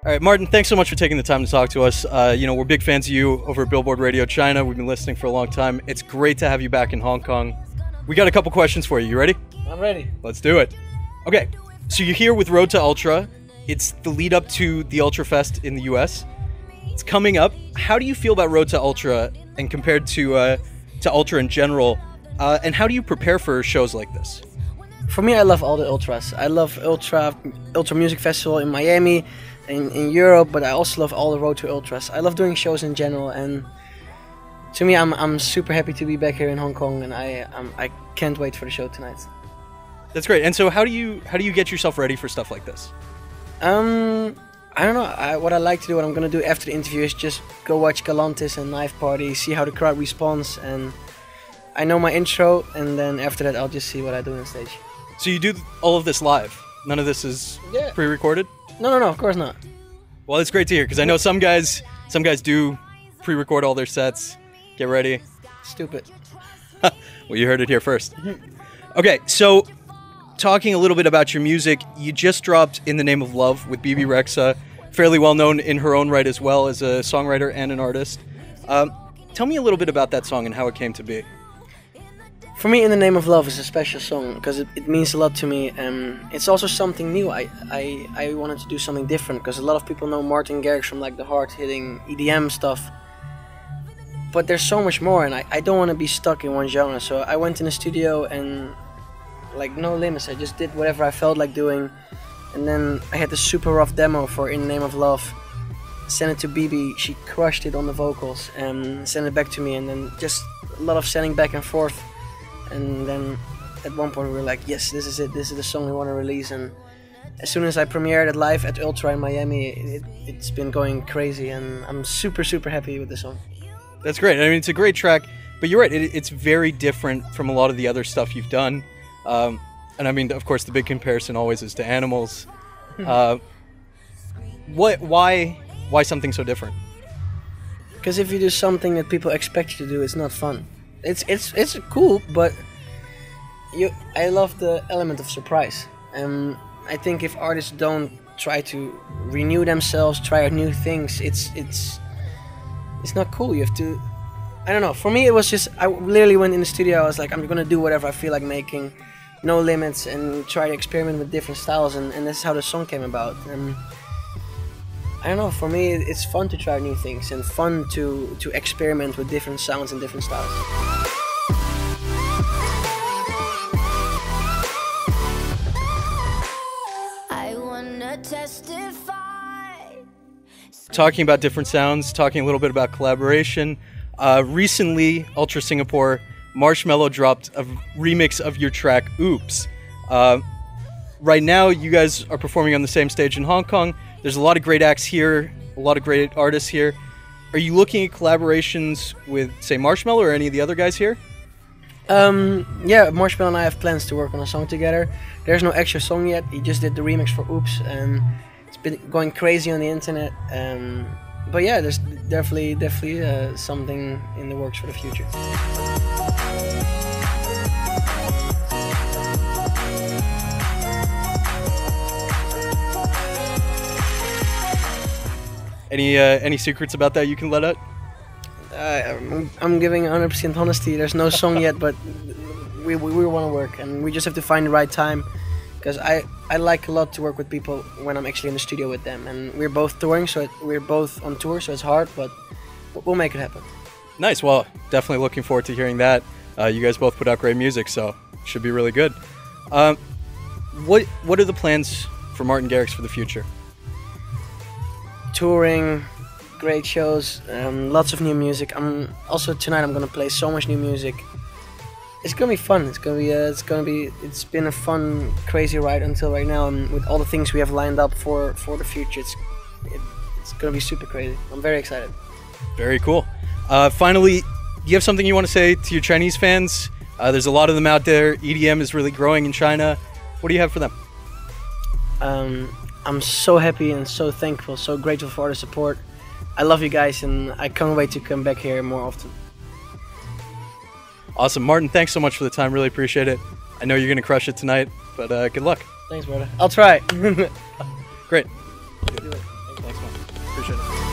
All right, Martin, thanks so much for taking the time to talk to us. We're big fans of you over at Billboard Radio China. We've been listening for a long time. It's great to have you back in Hong Kong. We got a couple questions for you. You ready? I'm ready. Let's do it. Okay, so you're here with Road to Ultra. It's the lead up to the Ultra Fest in the US. It's coming up. How do you feel about Road to Ultra and compared to Ultra in general? And how do you prepare for shows like this? For me, I love all the ultras. I love Ultra Music Festival in Miami, in Europe, but I also love all the Road to Ultras. I love doing shows in general, and to me, I'm super happy to be back here in Hong Kong, and I can't wait for the show tonight. That's great. And so, how do you get yourself ready for stuff like this? I don't know. What I like to do, what I'm gonna do after the interview, is just go watch Galantis and Knife Party, see how the crowd responds, and I know my intro, and then after that, I'll just see what I do on stage. So you do all of this live? None of this is pre-recorded? No, of course not. Well, it's great to hear, because I know some guys do pre-record all their sets. Get ready. Stupid. Well, you heard it here first. Okay, so talking a little bit about your music, you just dropped In the Name of Love with Bebe Rexha, fairly well known in her own right as well as a songwriter and an artist. Tell me a little bit about that song and how it came to be. For me, In the Name of Love is a special song because it means a lot to me. It's also something new. I wanted to do something different because a lot of people know Martin Garrix from like the hard-hitting EDM stuff. But there's so much more, and I don't want to be stuck in one genre. So I went in the studio and like no limits. I just did whatever I felt like doing. And then I had this super rough demo for In the Name of Love. Sent it to Bebe. She crushed it on the vocals and sent it back to me. And then just a lot of sending back and forth. And then at one point we were like, yes, this is it. This is the song we want to release. And as soon as I premiered it live at Ultra in Miami, it's been going crazy. And I'm super, super happy with the song. That's great. I mean, it's a great track. But you're right. It's very different from a lot of the other stuff you've done. And I mean, of course, the big comparison always is to Animals. Why something so different? Because if you do something that people expect you to do, it's not fun. It's cool, but I love the element of surprise. I think if artists don't try to renew themselves, try out new things, it's not cool. You have to. I don't know. For me, it was just I literally went in the studio. I was like, I'm gonna do whatever I feel like making, no limits, and try to experiment with different styles. And this is how the song came about. I don't know, for me it's fun to try new things and fun to experiment with different sounds and different styles. I wanna testify. Talking about different sounds, talking a little bit about collaboration. Recently, Ultra Singapore, Marshmello dropped a remix of your track, Oops. Right now, you guys are performing on the same stage in Hong Kong. There's a lot of great acts here, a lot of great artists here. Are you looking at collaborations with, say, Marshmello or any of the other guys here? Yeah, Marshmello and I have plans to work on a song together. There's no extra song yet. He just did the remix for Oops, and it's been going crazy on the internet. But yeah, there's definitely something in the works for the future. Any secrets about that you can let out? I'm giving 100% honesty. There's no song yet, but we want to work, and we just have to find the right time. Because I like a lot to work with people when I'm actually in the studio with them, and we're both touring, so we're both on tour, so it's hard, but we'll make it happen. Nice. Well, definitely looking forward to hearing that. You guys both put out great music, so it should be really good. What are the plans for Martin Garrix for the future? Touring, great shows, lots of new music. Tonight I'm gonna play so much new music. It's gonna be fun. It's been a fun, crazy ride until right now, and with all the things we have lined up for the future, it's gonna be super crazy. I'm very excited. Very cool. Finally, do you have something you want to say to your Chinese fans? There's a lot of them out there. EDM is really growing in China. What do you have for them? I'm so happy and so thankful, so grateful for all the support. I love you guys, and I can't wait to come back here more often. Awesome. Martin, thanks so much for the time. Really appreciate it. I know you're going to crush it tonight, but good luck. Thanks, brother. I'll try. Great. Do it. Thanks, version.